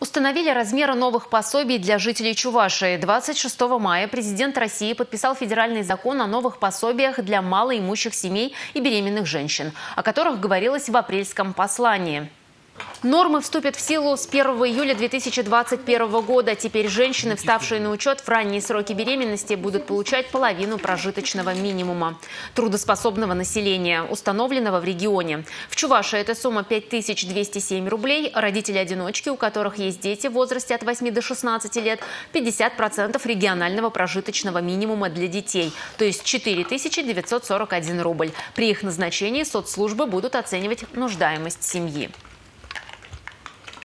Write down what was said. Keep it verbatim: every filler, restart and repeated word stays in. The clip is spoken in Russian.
Установили размеры новых пособий для жителей Чувашии. двадцать шестого мая президент России подписал федеральный закон о новых пособиях для малоимущих семей и беременных женщин, о которых говорилось в апрельском послании. Нормы вступят в силу с первого июля две тысячи двадцать первого года. Теперь женщины, вставшие на учет в ранние сроки беременности, будут получать половину прожиточного минимума трудоспособного населения, установленного в регионе. В Чувашии эта сумма пять тысяч двести семь рублей. Родители-одиночки, у которых есть дети в возрасте от восьми до шестнадцати лет, пятьдесят процентов регионального прожиточного минимума для детей, то есть четыре тысячи девятьсот сорок один рубль. При их назначении соцслужбы будут оценивать нуждаемость семьи.